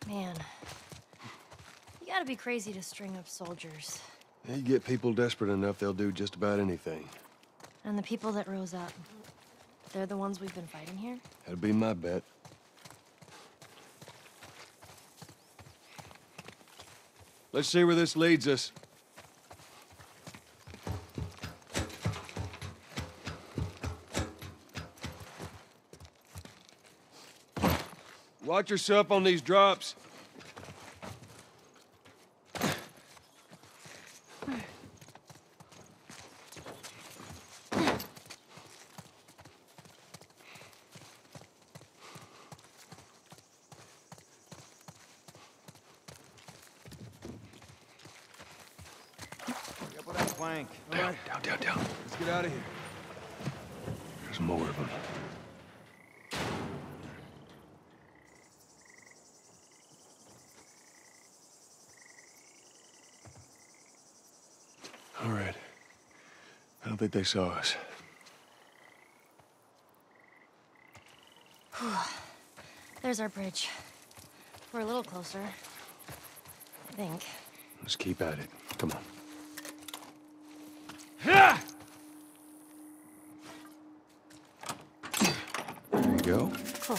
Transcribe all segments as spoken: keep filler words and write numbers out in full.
Man, you gotta be crazy to string up soldiers. You get people desperate enough, they'll do just about anything. And the people that rose up, they're the ones we've been fighting here? That'd be my bet. Let's see where this leads us. Watch yourself on these drops. Up with that plank. Down, right. down, down, down. Let's get out of here. There's more of them. All right. I don't think they saw us. There's our bridge. We're a little closer. I think. Let's keep at it. Come on. There you go. Cool.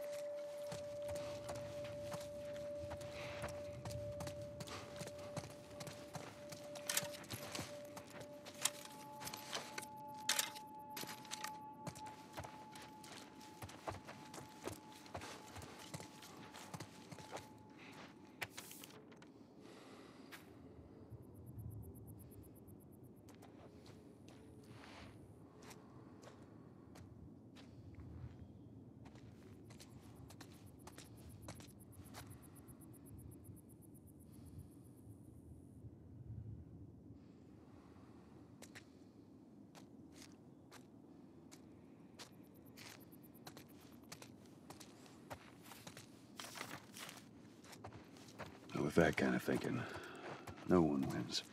With that kind of thinking, no one wins.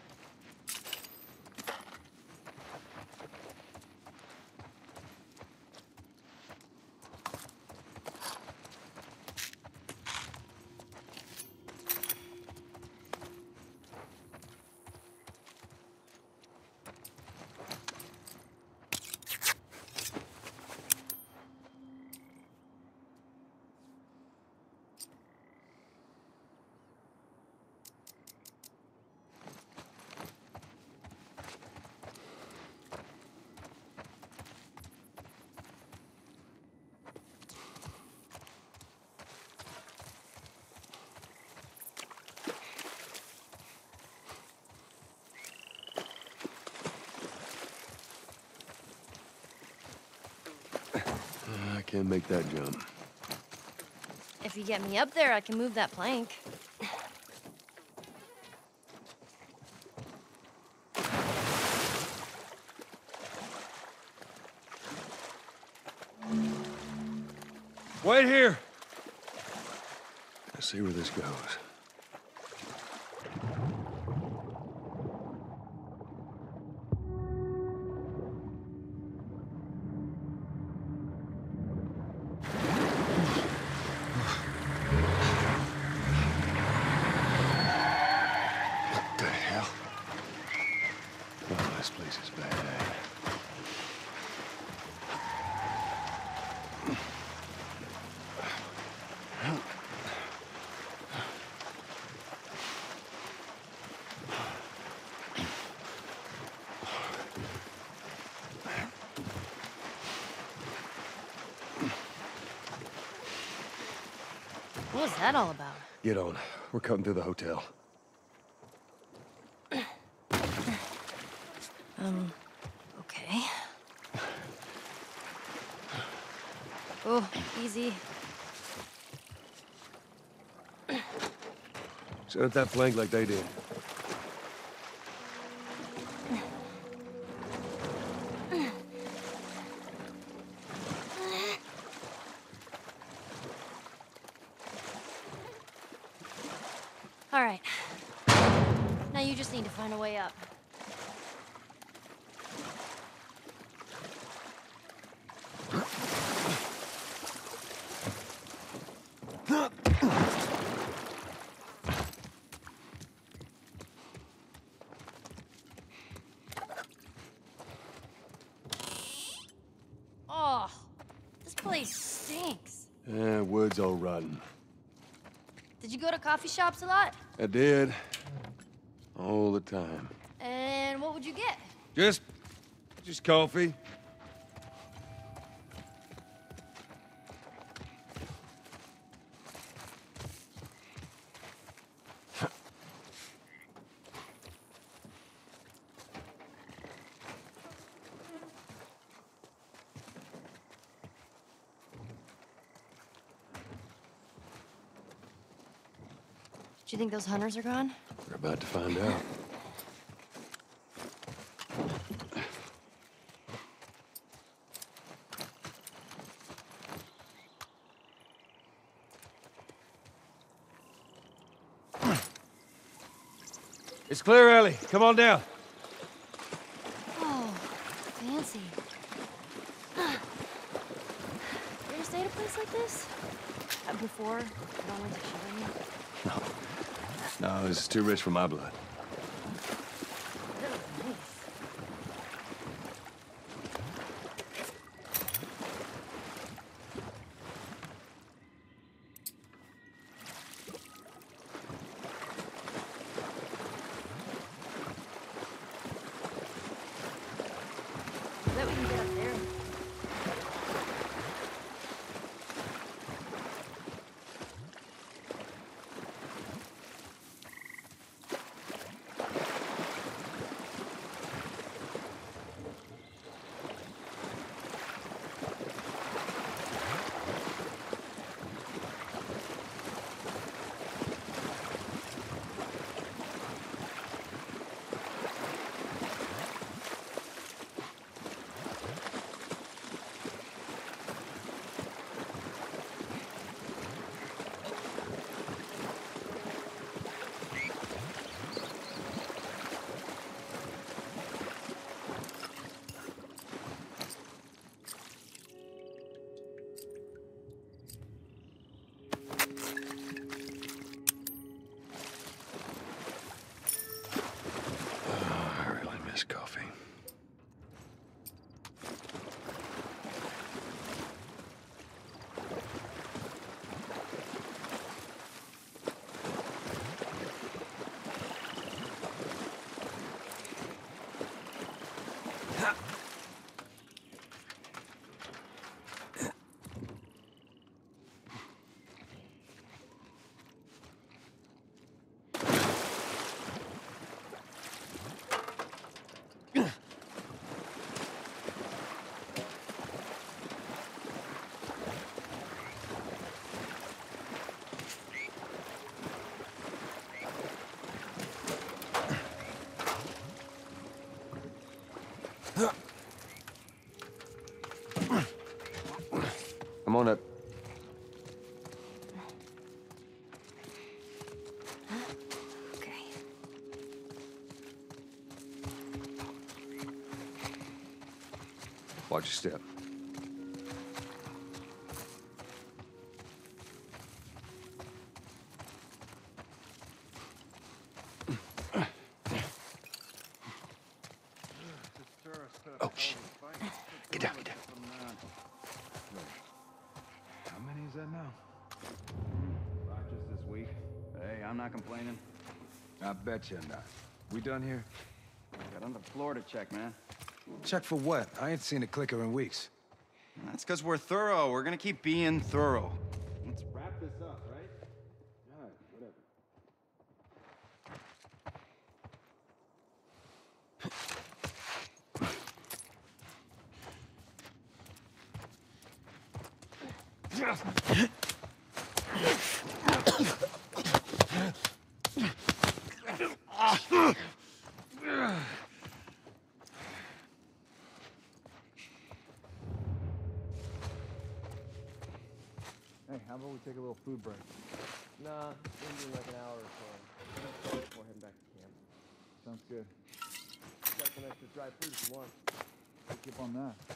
I can't make that jump. If you get me up there, I can move that plank. Wait here. Let's see where this goes. What the hell? Oh, this place is bad. What was that all about? Get on. We're cutting through the hotel. Um, okay. Oh, easy. Set up that flank like they did. All right. Now you just need to find a way up. stinks. Eh, wood's all rotten. Did you go to coffee shops a lot? I did. All the time. And what would you get? Just... just coffee. Do you think those hunters are gone? We're about to find out. It's clear, Ellie. Come on down. Oh, fancy. You ever stayed at a place like this? Uh, before? I don't want to show you. No. No, this is too rich for my blood. That was nice. I bet we can get up there. Coffee. Come on up. Okay. Watch your step. Oh, shit. Get down, get down. How many is that now? Five just this week. Hey, I'm not complaining. I bet you're not. We done here? Got on the floor to check, man. Check for what? I ain't seen a clicker in weeks. That's because we're thorough. We're gonna keep being thorough. Let's wrap this up, right? All right, whatever. Hey, how about we take a little food break? Nah, maybe like an hour or so. Before heading back to camp. Sounds good. Got some extra dry food if you want. Keep on that.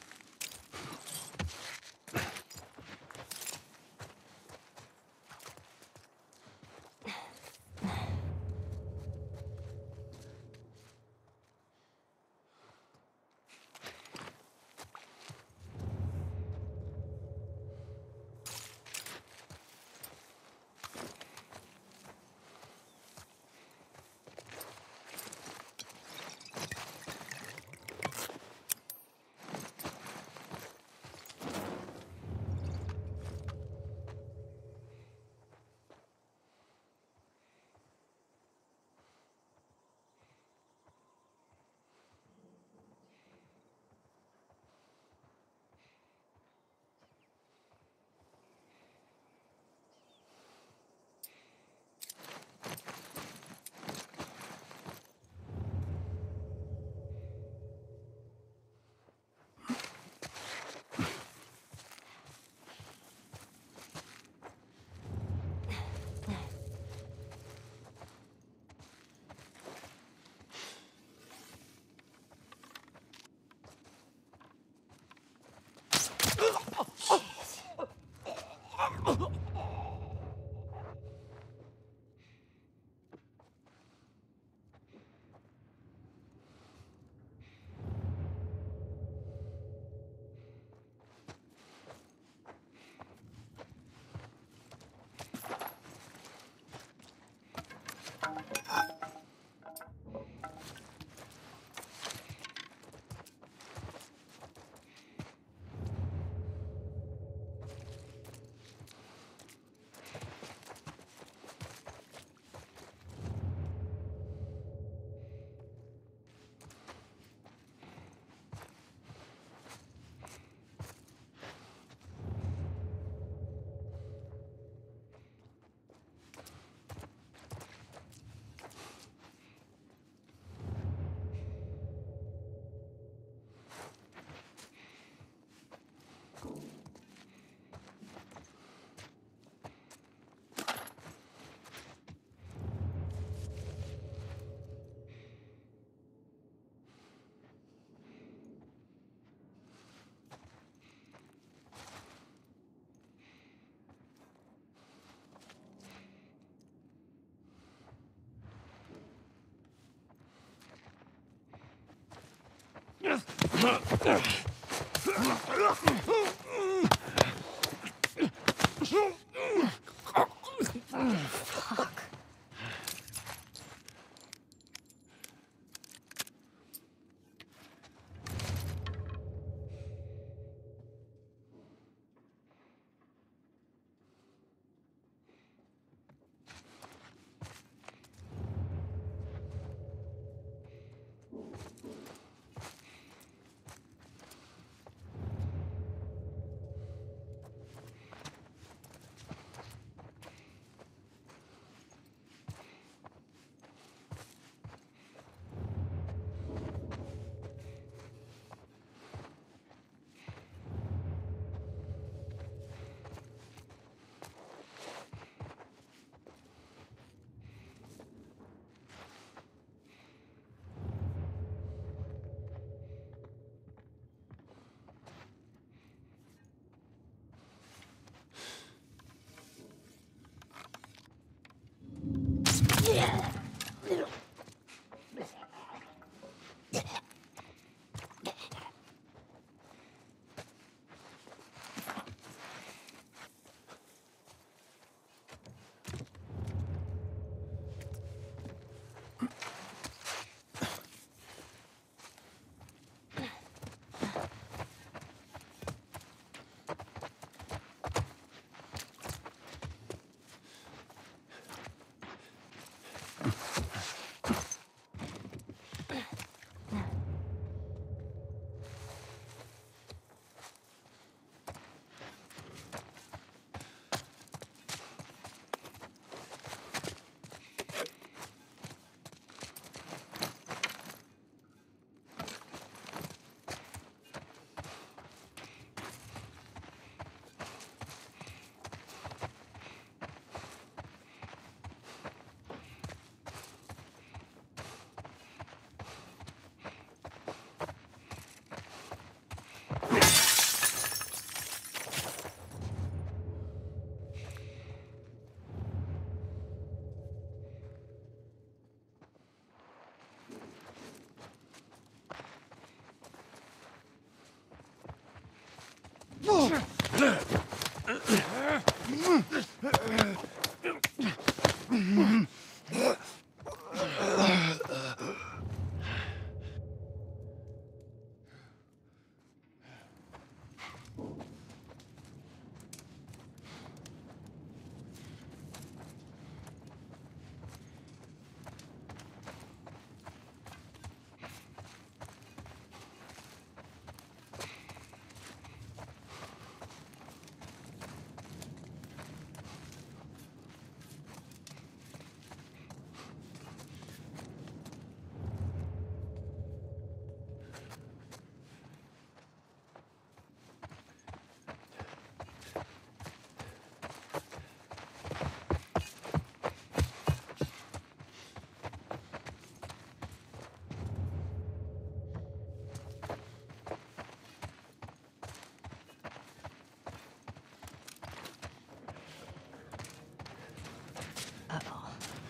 Fuck.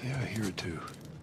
Yeah, I hear it too.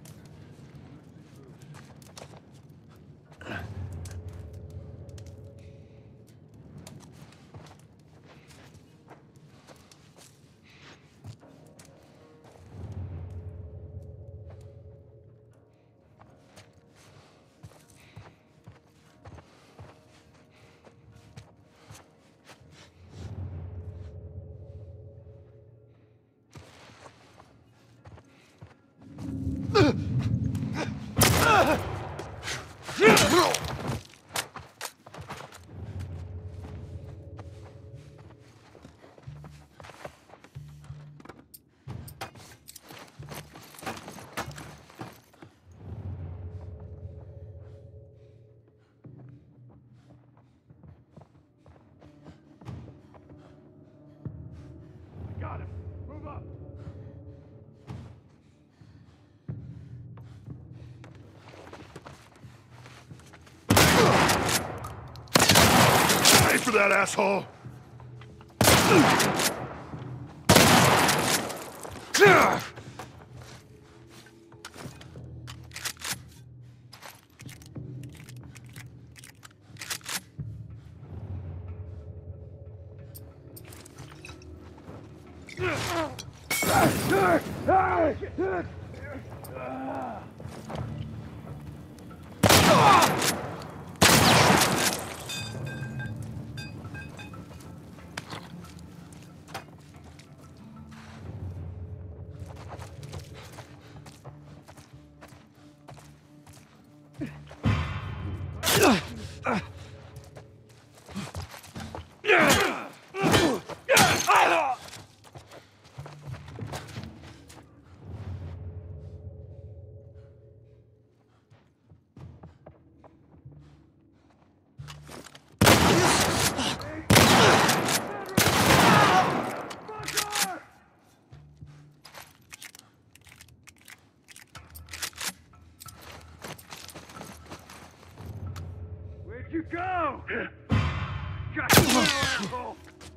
Got him. Move up. Pay for that, asshole! Where'd you go? Got you, asshole.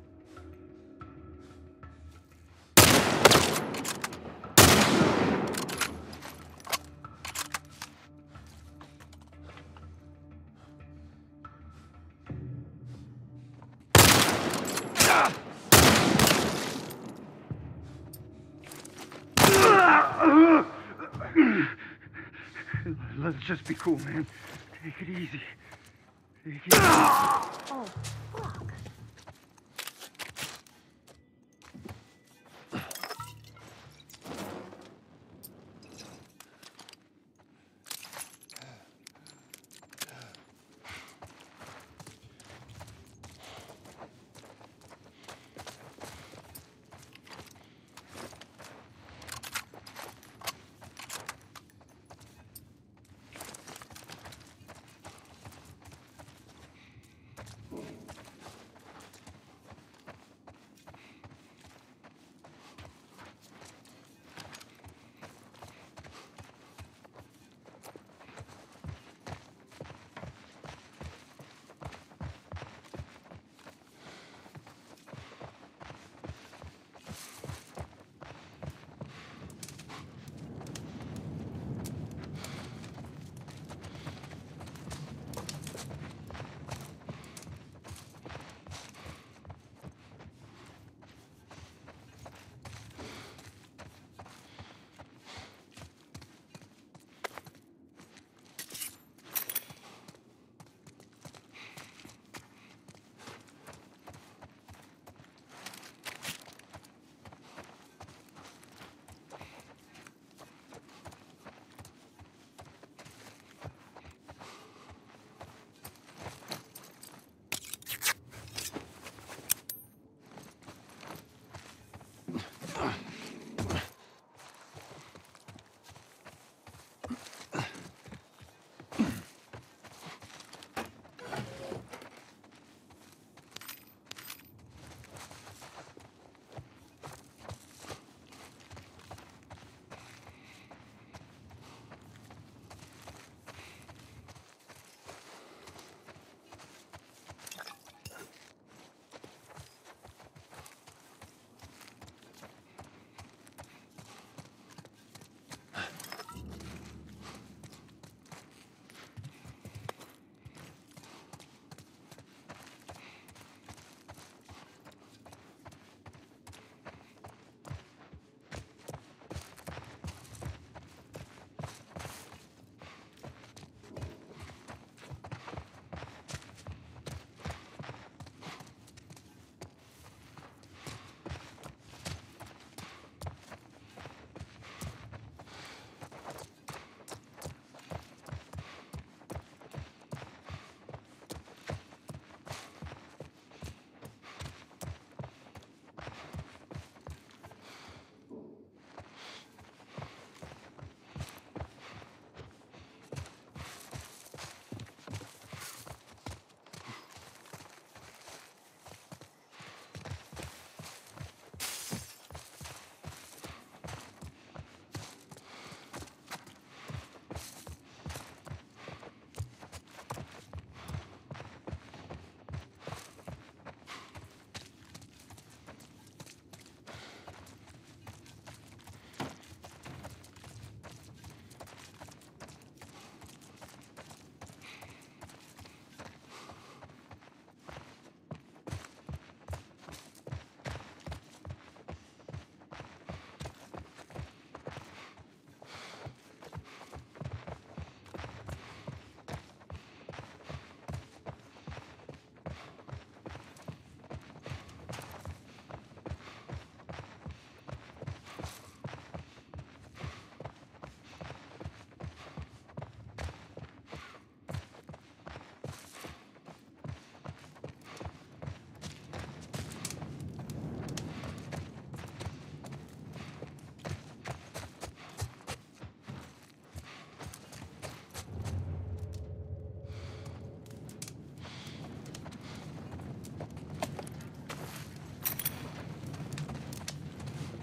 Let's just be cool, man. Take it easy. Take it easy. Oh, fuck.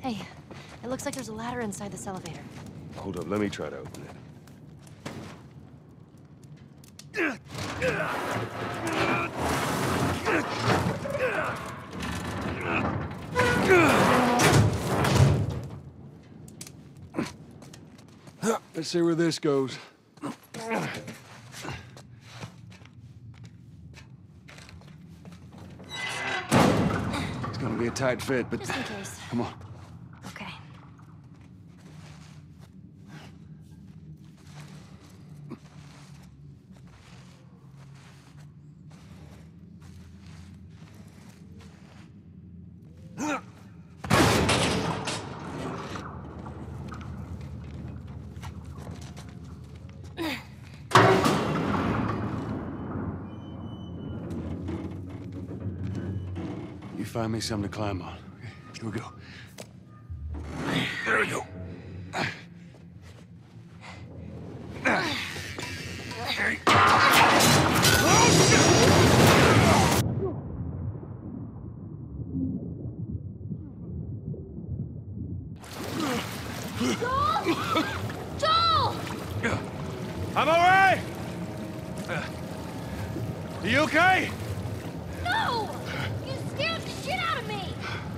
Hey, it looks like there's a ladder inside this elevator. Hold up, let me try to open it. Let's see where this goes. It's gonna be a tight fit, but Just in case. come on. Okay. You find me something to climb on. Okay, here we go. There we go. Joel! Joel! I'm all right! Are you okay? No! You scared the shit out of me!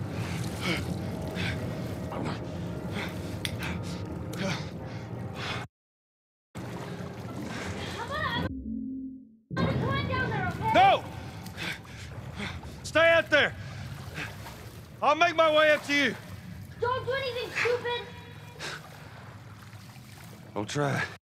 How about I... I'm gonna climb down there, okay? No! Stay out there! I'll make my way up to you. Don't do anything stupid! I'll try.